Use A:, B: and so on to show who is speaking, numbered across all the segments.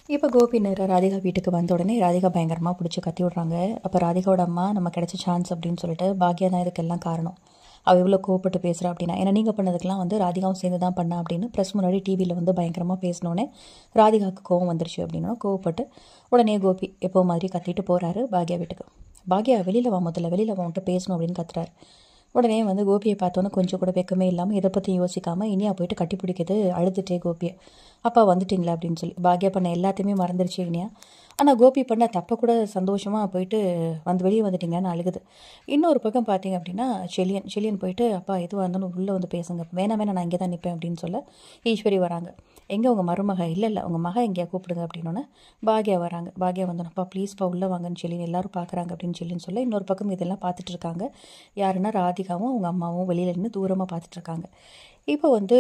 A: இப்போ கோபி நேரா ராதிகா வீட்டுக்கு வந்த உடனே ராதிகா பயங்கரமாக பிடிச்சி கத்தி விட்றாங்க. அப்போ ராதிகாவோட அம்மா நம்ம கிடைச்ச சான்ஸ் அப்படின்னு சொல்லிட்டு பாக்யா தான் இதுக்கெல்லாம் காரணம். அவள் இவ்வளோ கோவப்பட்டு பேசுகிறா அப்படின்னா ஏன்னா நீங்கள் பண்ணதுக்கெல்லாம் வந்து ராதிகாவும் சேர்ந்து தான் பண்ணா அப்படின்னு ப்ரெஸ் முன்னாடி டிவியில் வந்து பயங்கரமாக பேசினோன்னே ராதிகாவுக்கு கோவம் வந்துருச்சு அப்படின்னா கோவப்பட்டு உடனே கோபி எப்போ மாதிரி கத்திட்டு போகிறாரு பாக்யா வீட்டுக்கு. பாக்யா வெளியில் வா, முதல்ல வெளியில் வந்துட்டு பேசணும் அப்படின்னு கத்துறாரு. உடனே வந்து கோபியை பார்த்தோன்னே கொஞ்சம் கூட வெக்கமே இல்லாமல் இதை பற்றி யோசிக்காமல் இனியா போயிட்டு கட்டி பிடிக்குது அழுதுட்டே கோபியை. அப்பா வந்துட்டிங்களா அப்படின்னு சொல்லி. பாக்யா பண்ண எல்லாத்தையுமே மறந்துருச்சு இனியா. ஆனால் கோபி பண்ண தப்பை கூட சந்தோஷமாக போயிட்டு வெளியே வந்துட்டிங்கன்னு அழுகுது. இன்னொரு பக்கம் பார்த்தீங்க அப்படின்னா செலியன் போயிட்டு அப்பா எதுவாக இருந்தாலும் உள்ளே வந்து பேசுங்க, வேணாம் நான் இங்கே தான் நிற்பேன் அப்படின்னு சொல்ல ஈஸ்வரி வராங்க. எங்கே உங்கள் மருமக? இல்லை உங்கள் மக எங்கேயா கூப்பிடுங்க அப்படின்னோன்னே பாக்யா வராங்க. பாக்யா வந்தோன்னப்பா ப்ளீஸ்ப்பா உள்ளே வாங்கன்னு செலியன் எல்லாரும் பார்க்குறாங்க அப்படின்னு சொல்ல இன்னொரு பக்கம் இதெல்லாம் பார்த்துட்டு இருக்காங்க. யாருன்னா ராதிகாவும் அவங்க அம்மாவும் வெளியில் நின்று தூரமாக பார்த்துட்ருக்காங்க. இப்போ வந்து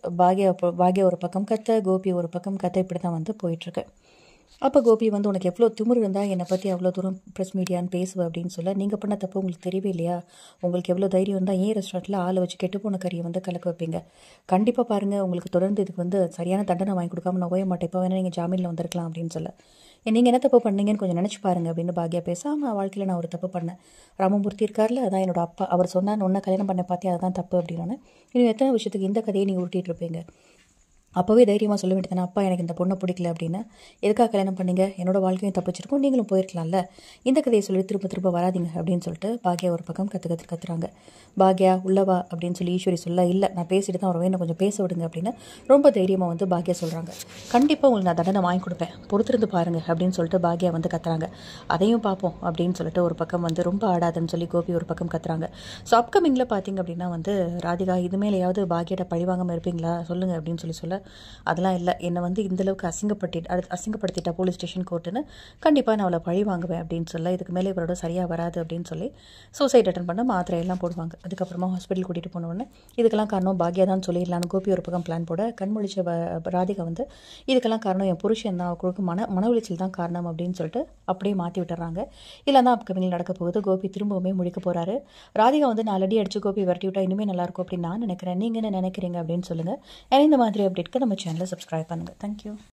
A: பாக்யா ஒரு பக்கம் கத்த, கோபி ஒரு பக்கம் கத்த, இப்படி தான் வந்து போயிட்டுருக்கு. அப்போ கோபி வந்து உனக்கு எவ்வளோ திமிரு இருந்தால் என்னை பற்றி அவ்வளோ தூரம் ப்ரெஸ் மீடியான்னு பேசுவேன் அப்படின்னு சொல்ல, நீங்கள் பண்ண தப்பு உங்களுக்கு தெரியவே இல்லையா? உங்களுக்கு எவ்வளோ தைரியம் இருந்தால் ஏன் ரெஸ்டாரண்ட்டில் ஆளை வச்சு கெட்டுப்போன கறியை வந்து கலக்க வைப்பீங்க? கண்டிப்பாக பாருங்கள், உங்களுக்கு தொடர்ந்து இதுக்கு வந்து சரியான தண்டனை வாங்கி கொடுக்காம நான் ஓய மாட்டேன், இப்போ வேணால் நீங்கள் ஜாமீனில் வந்திருக்கலாம் அப்படின்னு சொல்ல, நீங்கள் என்ன தப்பு பண்ணீங்கன்னு கொஞ்சம் நினச்சி பாருங்க அப்படின்னு பாக்யா பேச, ஆமாம் வாழ்க்கையில் நான் ஒரு தப்பு பண்ணேன், ராமமூர்த்தி இருக்கார்ல அதான் என்னோட அப்பா, அவர் சொன்னார் ஒன்றை கல்யாணம் பண்ண பார்த்தே அதுதான் தப்பு அப்படின்னோன்னே, இன்னும் எத்தனை விஷயத்துக்கு இந்த கதையை நீங்கள் உருட்டிகிட்டு இருப்பீங்க? அப்போவே தைரியமாக சொல்ல வேண்டியதானே, அப்பா எனக்கு இந்த பொண்ணை பிடிக்கல அப்படின்னு. எதுக்காக கல்யாணம் பண்ணீங்க? என்னோட வாழ்க்கையும் தப்பிச்சிருக்கும், நீங்களும் போயிருக்கலாம்ல, இந்த கதையை சொல்லி திரும்ப வராதிங்க அப்படின்னு சொல்லிட்டு பாக்யா ஒரு பக்கம் கத்துறாங்க. பாக்யா உள்ளவா அப்படின்னு சொல்லி ஈஸ்வரி சொல்ல, இல்லை நான் பேசிட்டு தான் வருவேன், கொஞ்சம் பேச விடுங்க அப்படின்னு ரொம்ப தைரியமாக வந்து பாக்யா சொல்கிறாங்க. கண்டிப்பாக உங்களுக்கு நான் தண்டனை வாங்கி கொடுப்பேன், பொறுத்திருந்து பாருங்க அப்படின்னு சொல்லிட்டு பாக்யா வந்து கத்துறாங்க. அதையும் பார்ப்போம் அப்படின்னு சொல்லிட்டு ஒரு பக்கம் வந்து ரொம்ப ஆடாதுன்னு சொல்லி கோபி ஒரு பக்கம் கத்துறாங்க. ஸோ அப்கமிங்கில் பார்த்தீங்க அப்படின்னா வந்து ராதிகா இதுமேலையாவது பாக்யாட்ட பழிவாங்காமல் இருப்பீங்களா சொல்லுங்கள் அப்படின்னு சொல்ல, அதெல்லாம் இல்லை, என்னை வந்து இந்தளவுக்கு அசிங்கப்படுத்திட்டா போலீஸ் ஸ்டேஷன் கோர்ட்டுன்னு, கண்டிப்பாக நான் அவளை பழி வாங்குவேன் அப்படின்னு சொல்ல, இதுக்கு மேலே இவரோட சரியாக வராது அப்படின்னு சொல்லி சூசைட் அட்டன் பண்ண மாத்திரையெல்லாம் போடுவாங்க. அதுக்கப்புறமா ஹாஸ்பிட்டல் கூட்டிகிட்டு போனோடனே இதுக்கெல்லாம் காரணம் பாக்யா தான் சொல்லிடலான்னு கோபி ஒரு பக்கம் பிளான் போட, கண்முழிச்ச ராதிகா வந்து இதுக்கெல்லாம் காரணம் என் புருஷன் தான், அவருக்கு மன உளைச்சல் தான் காரணம் அப்படின்னு சொல்லிட்டு அப்படியே மாற்றி விட்டுறாங்க. இல்லை தான் அப்கமிங்கில் நடக்க போகுது. கோபி திரும்பவுமே முழிக்க போகிறாரு. ராதிகா வந்து நான் ஆல்ரெடி அடிச்சு கோபி விரட்டி விட்டா இனிமேல் நல்லாயிருக்கும் அப்படின்னு நான் நினைக்கிறேன், நீங்கள் என்ன நினைக்கிறீங்க அப்படின்னு சொல்லுங்கள். இந்த மாதிரி அப்டேட்க்கு நம்ம சேனலை சப்ஸ்கிரைப் பண்ணுங்கள். தேங்க்யூ.